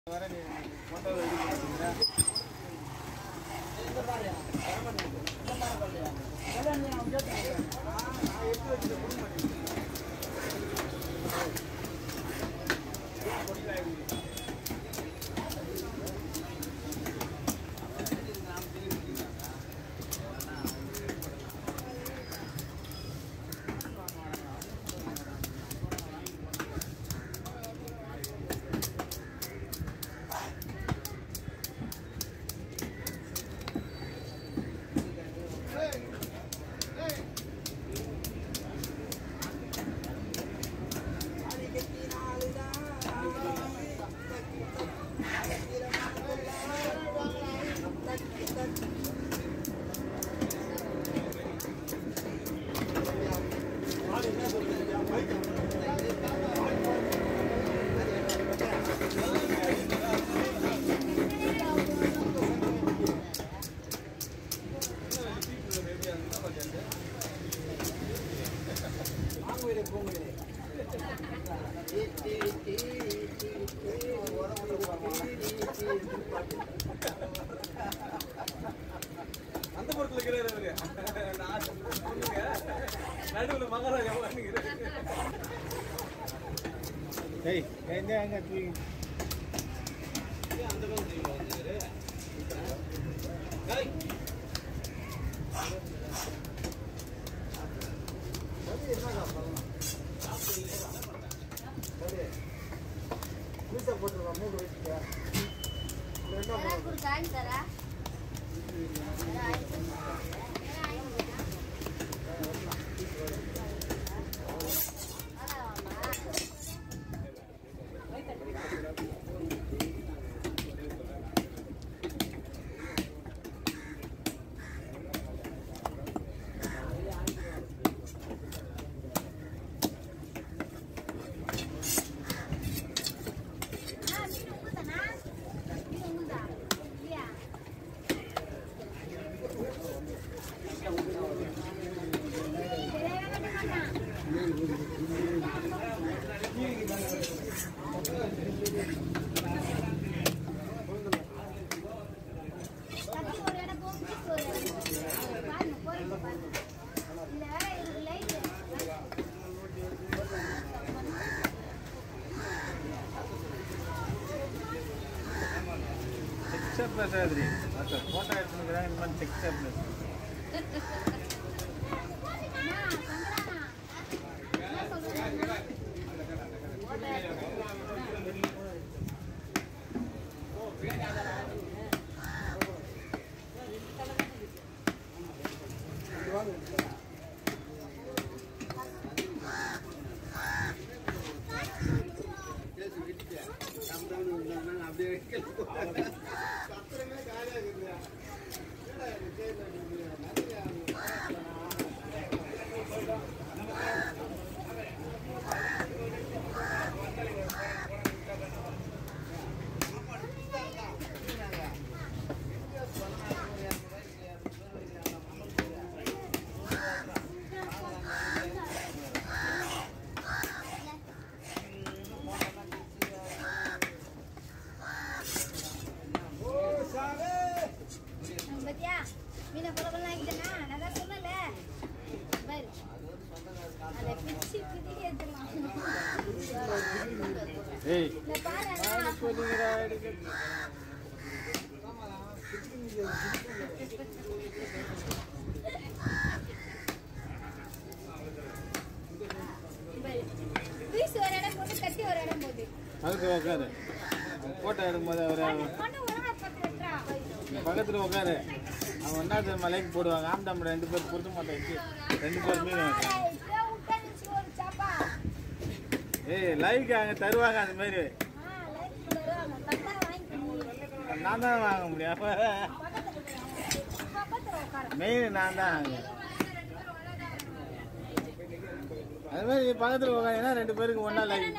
Hey, ini angkat tu. Hey. Adri, अच्छा photo add में करेंगे मन टेक्सचर में Hey, फोटो பக்கத்துல உட்காரு அவன் ஒன்னாவது மலைக்கு போடுவாங்க ஆம்டாம் ரெண்டு பேர் பொறுத்த மாட்டாங்க ரெண்டு பேர் மீன் ஏய் லைக் அங்க தருவாங்க அந்த மாதிரி நான் தான் வாங்க முடியும் மெயின் நான் தான் அது மாதிரி பக்கத்துல உட்காந்தீங்கன்னா ரெண்டு பேருக்கு ஒன்னா லைக்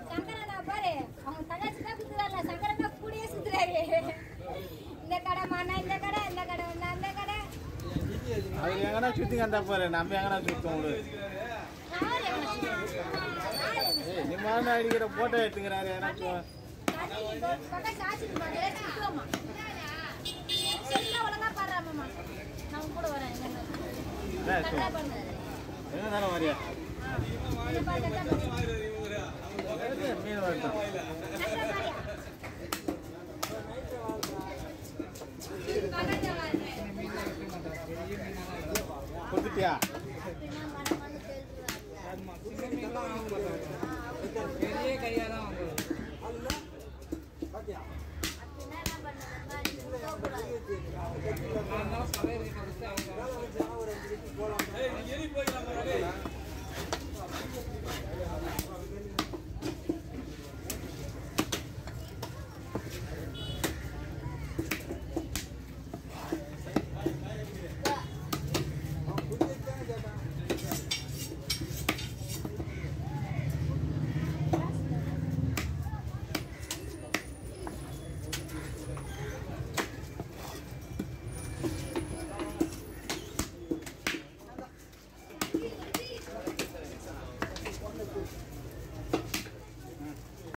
அது எங்கன்னா சுத்தி கண்டா பாரு நம்ம எங்கன்னா சுத்தம் நீ மாதிரி அடிக்கிற போட்டோ எடுத்துக்கிறாரு ஏன்னா பக்கா சாச்சிட்டு பாரு சுத்தமா செல்ல ஒழுங்கா பாறாமம்மா நான் கூட வரேன் கரெக்ட்டா பண்ணு என்ன தான வரியா இந்த பாரு கரெக்ட்டா பண்ணு மீன் வரட்டும் கொடுத்தியா பெரிய கையா தான் வாங்குறோம்